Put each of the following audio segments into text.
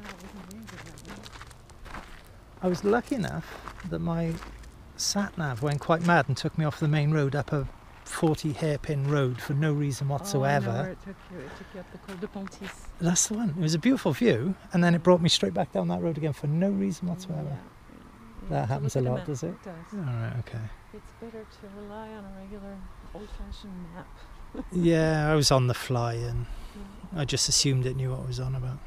I was lucky enough that my sat-nav went quite mad and took me off the main road up a 40 hairpin road for no reason whatsoever. Oh, I know where it took you. It took you up the Col de Pontis. That's the one. It was a beautiful view, and then it brought me straight back down that road again for no reason whatsoever. Yeah. That happens a lot, does it? It does. All right, okay. It's better to rely on a regular old-fashioned map. Yeah, I was on the fly, and I just assumed it knew what I was on about.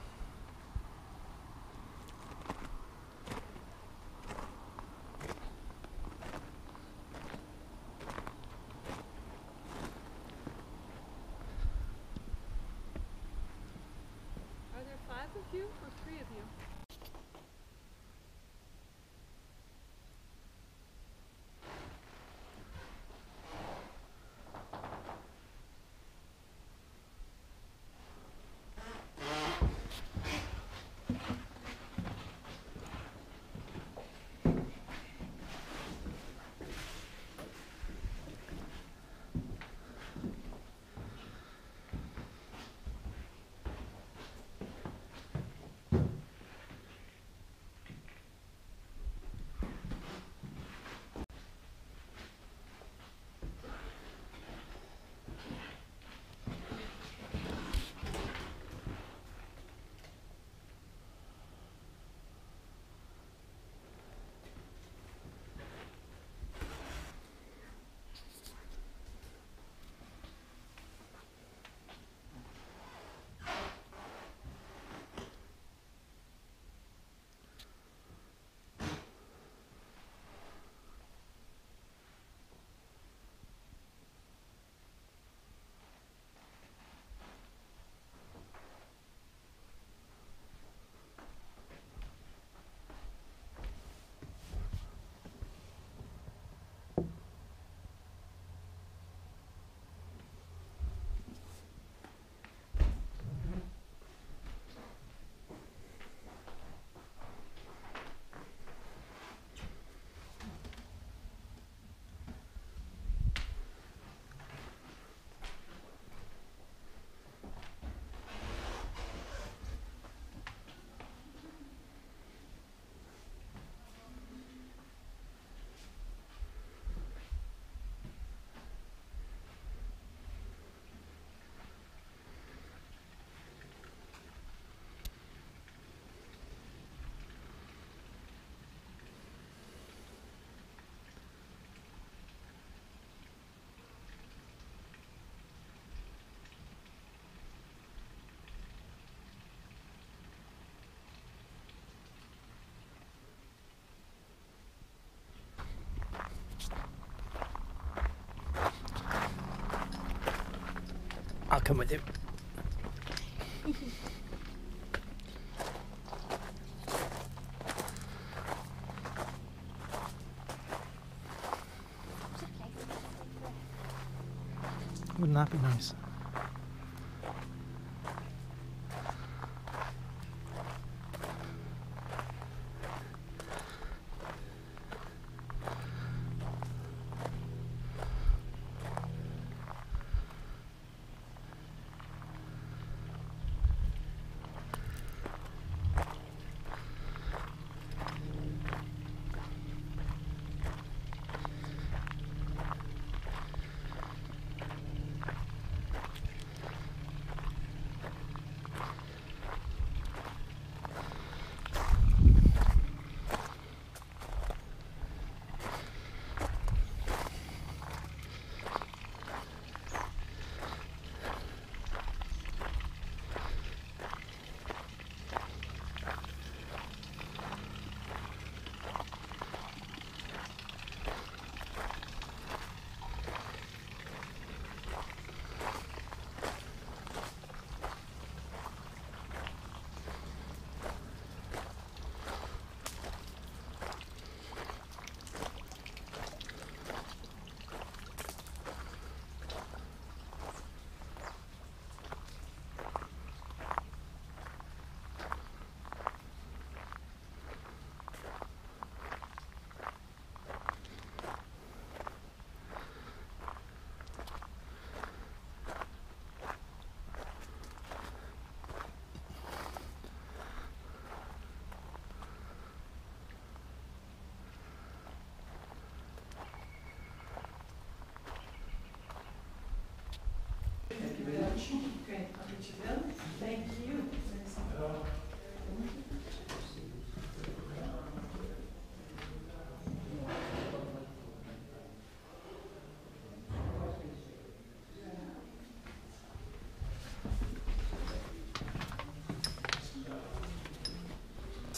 Are there 5 of you or 3 of you? I'll come with you. Wouldn't that be nice?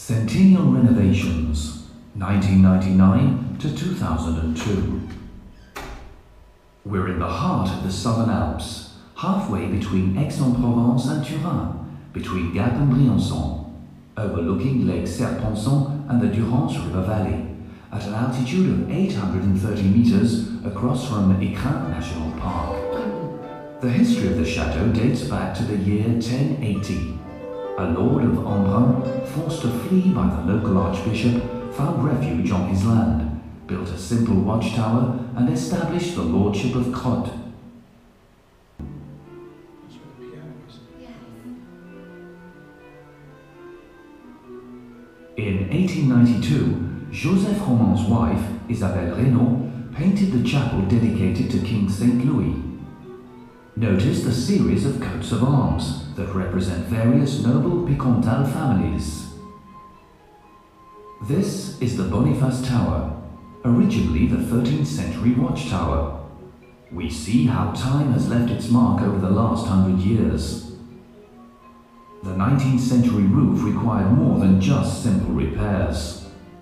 Centennial renovations, 1999 to 2002. We're in the heart of the Southern Alps, halfway between Aix-en-Provence and Turin, between Gap and Briançon, overlooking Lake Serpenson and the Durance River Valley, at an altitude of 830 meters across from Écrin National Park. The history of the chateau dates back to the year 1080. A lord of Embrun, forced to flee by the local archbishop, found refuge on his land, built a simple watchtower, and established the lordship of Crots. In 1892, Joseph Roman's wife, Isabelle Reynaud, painted the chapel dedicated to King St. Louis. Notice the series of coats of arms that represent various noble Picomtal families. This is the Boniface Tower, originally the 13th century watchtower. We see how time has left its mark over the last 100 years. The 19th century roof required more than just simple repairs.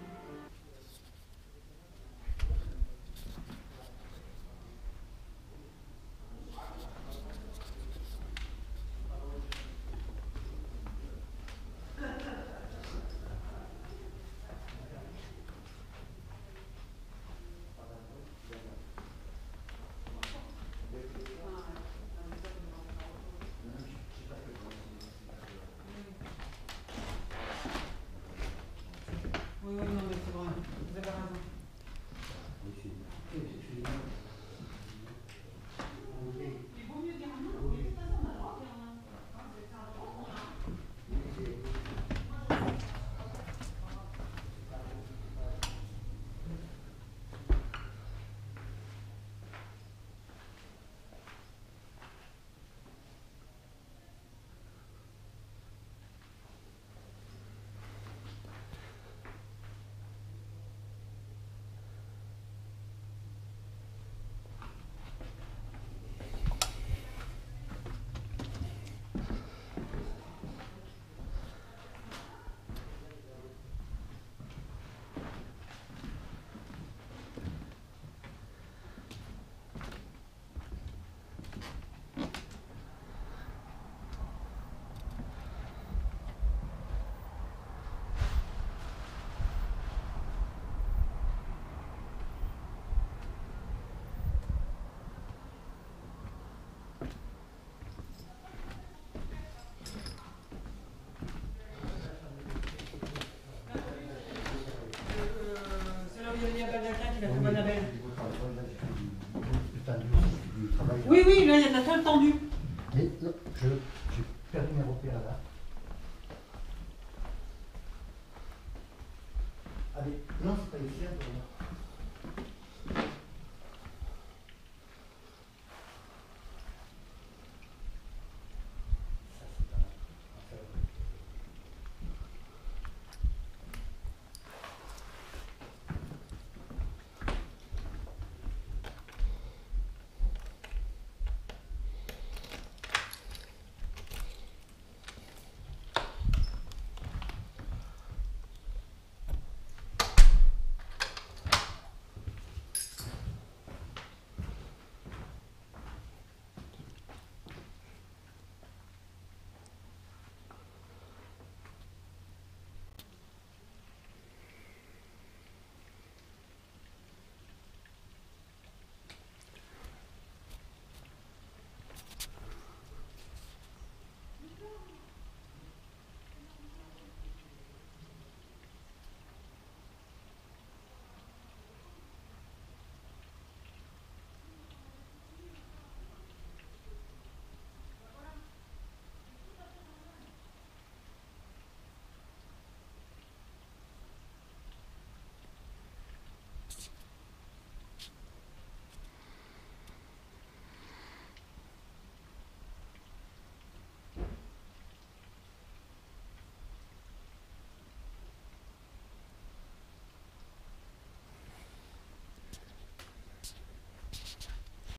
Oui, oui, non, mais c'est vrai. Vous avez raison. Oui, oui, là, il y en a plein tendu. Mais non, j'ai perdu mes repères là. Allez, non, c'est pas ici, hein,